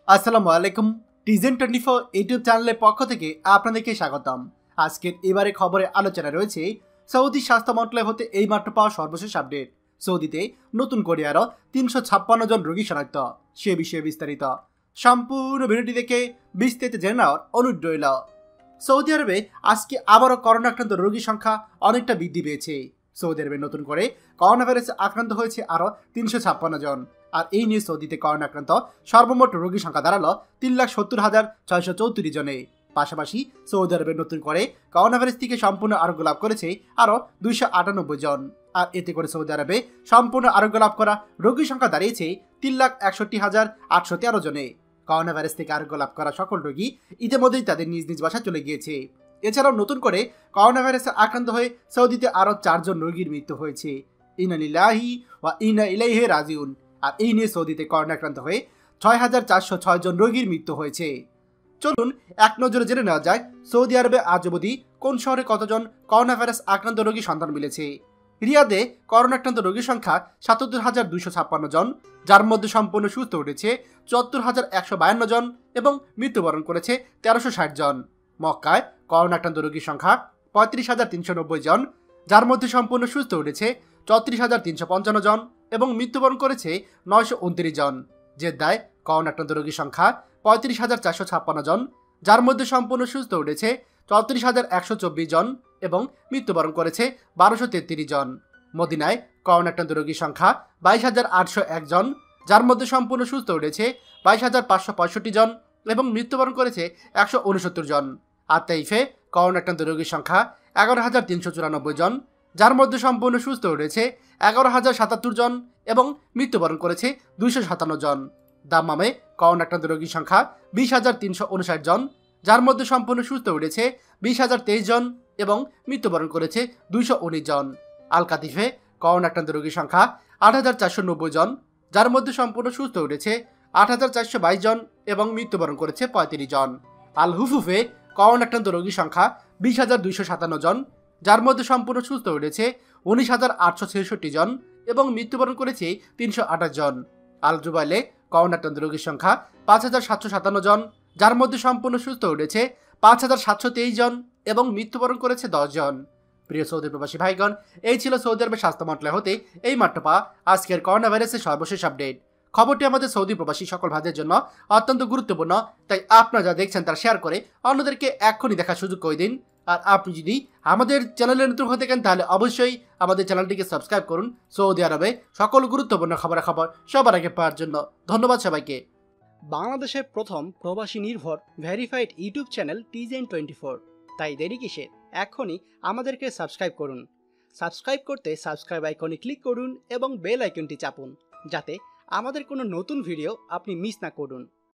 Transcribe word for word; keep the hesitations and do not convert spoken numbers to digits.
আসসালামু আলাইকুম। টিজেন twenty four YouTube চ্যানেলের পক্ষ থেকে আপনাদেরকে স্বাগতম। আজকের এবারে খবরে আলোচনা রয়েছে সৌদি স্বাস্থ্য মন্ত্রণালয় হতে এইমাত্র পাওয়া সর্বশেষ আপডেট। সৌদিতে নতুন করে আরও তিনশো ছাপ্পান্ন জন রোগী শনাক্ত, সে বিষয়ে বিস্তারিত। সম্পূর্ণ ভিডিওটি দেখে বিস্তারিত জেনে নেওয়ার অনুরোধ রইল। সৌদি আরবে আজকে আবারও করোনা আক্রান্ত রোগীর সংখ্যা অনেকটা বৃদ্ধি পেয়েছে। সৌদি আরবে নতুন করে করোনা ভাইরাসে আক্রান্ত হয়েছে আরও তিনশো ছাপ্পান্ন জন। আর এই নিয়ে সৌদিতে করোনা আক্রান্ত সর্বমোট রোগীর সংখ্যা দাঁড়ালো তিন লাখ সত্তর হাজার ছয়শো চৌত্রিশ জনে। পাশাপাশি সৌদি আরবে নতুন করে করোনা ভাইরাস থেকে সম্পূর্ণ আরোগ্য লাভ করেছে আরও দুইশো আটানব্বই জন। আর এতে করে সৌদি আরবে সম্পূর্ণ আরোগ্য লাভ করা রোগীর সংখ্যা দাঁড়িয়েছে তিন লাখ একষট্টি হাজার আটশো তেরো জনে। করোনা ভাইরাস থেকে আরোগ্য লাভ করা সকল রোগী ইতিমধ্যেই তাদের নিজ নিজ বাসায় চলে গিয়েছে। এছাড়াও নতুন করে করোনা ভাইরাসে আক্রান্ত হয়ে সৌদিতে আরও চারজন রোগীর মৃত্যু হয়েছে। ইন্না লিল্লাহি ওয়া ইন্না ইলাইহি রাজিউন। আর এই নিয়ে সৌদিতে করোনা আক্রান্ত হয়ে ছয় হাজার চারশো ছয় জন রোগীর মৃত্যু হয়েছে। চলুন এক নজরে জেনে নেওয়া যায় সৌদি আরবে আজ অবধি কোন শহরে কতজন করোনা ভাইরাস আক্রান্ত রোগীর সন্ধান মিলেছে। রিয়াদে করোনা আক্রান্ত রোগীর সংখ্যা সাতাত্তর হাজার দুইশো ছাপ্পান্ন জন, যার মধ্যে সম্পূর্ণ সুস্থ উঠেছে চুয়াত্তর হাজার একশো বায়ান্ন জন এবং মৃত্যুবরণ করেছে তেরোশো ষাট জন। মক্কায় করোনা আক্রান্ত রোগীর সংখ্যা পঁয়ত্রিশ হাজার তিনশো নব্বই জন, যার মধ্যে সম্পূর্ণ সুস্থ উঠেছে চৌত্রিশ হাজার তিনশো পঞ্চান্ন জন এবং মৃত্যুবরণ করেছে নয়শো উনত্রিশ জন। জেদ্দায় করোনা আক্রান্ত রোগীর সংখ্যা পঁয়ত্রিশ হাজার চারশো ছাপ্পান্ন জন, যার মধ্যে সম্পূর্ণ সুস্থ উঠেছে চৌত্রিশ হাজার একশো চব্বিশ জন এবং মৃত্যুবরণ করেছে বারোশো তেত্রিশ জন। মদিনায় করোনা আক্রান্ত রোগীর সংখ্যা বাইশ হাজার আটশো এক জন, যার মধ্যে সম্পূর্ণ সুস্থ উঠেছে বাইশ হাজার পাঁচশো পঁয়ষট্টি জন এবং মৃত্যুবরণ করেছে একশো উনসত্তর জন। আর তাইফে করোনা আক্রান্ত রোগীর সংখ্যা এগারো হাজার তিনশো চুরানব্বই জন, যার মধ্যে সম্পূর্ণ সুস্থ উঠেছে এগারো হাজার সাতাত্তর জন এবং মৃত্যুবরণ করেছে দুইশো সাতান্ন জন। দাম্মামে করোনা আক্রান্ত রোগীর সংখ্যা বিশ হাজার তিনশো উনষাট জন, যার মধ্যে সম্পূর্ণ সুস্থ উঠেছে বিশ হাজার তেইশ জন এবং মৃত্যুবরণ করেছে দুইশো উনিশ জন। আল কাতিফে করোনা আক্রান্ত রোগীর সংখ্যা আট হাজার চারশো নব্বই জন, যার মধ্যে সম্পূর্ণ সুস্থ উঠেছে আট হাজার চারশো বাইশ জন এবং মৃত্যুবরণ করেছে পঁয়ত্রিশ জন। আল হুফুফে করোনা আক্রান্ত রোগীর সংখ্যা বিশ হাজার দুইশো সাতান্ন জন, যার মধ্যে সম্পূর্ণ সুস্থ উঠেছে উনিশ হাজার আটশো ছেষট্টি জন এবং মৃত্যুবরণ করেছে তিনশো আঠাশ জন। আল জুবাইলে করোনা আক্রান্ত রোগীর সংখ্যা পাঁচ হাজার সাতশো সাতান্ন জন, যার মধ্যে সম্পূর্ণ সুস্থ উঠেছে পাঁচ হাজার সাতশো তেইশ জন এবং মৃত্যুবরণ করেছে দশ জন। প্রিয় সৌদি প্রবাসী ভাইগণ, এই ছিল সৌদি আরবের স্বাস্থ্য মন্ত্রণালয় হতে এই মাত্র পাওয়া আজকের করোনা ভাইরাসের সর্বশেষ আপডেট। খবরটি আমাদের সৌদি প্রবাসী সকল ভাইদের জন্য অত্যন্ত গুরুত্বপূর্ণ, তাই আপনারা যা দেখছেন তারা শেয়ার করে অন্যদেরকে এক্ষুনি দেখার সুযোগ করে দিন। আর আপনি যদি আমাদের চ্যানেলে নতুন হয়ে থাকেন তাহলে অবশ্যই আমাদের চ্যানেলটিকে সাবস্ক্রাইব করুন সৌদি আরবে সকল গুরুত্বপূর্ণ খবরাখবর সবার আগে পাওয়ার জন্য। ধন্যবাদ সবাইকে। বাংলাদেশের প্রথম প্রবাসী নির্ভর verified YouTube channel citizen twenty four, তাই দেরি কিসের, এখনই আমাদেরকে সাবস্ক্রাইব করুন। সাবস্ক্রাইব করতে সাবস্ক্রাইব আইকনে ক্লিক করুন এবং বেল আইকনটি চাপুন, যাতে আমাদের কোনো নতুন ভিডিও আপনি মিস না করুন।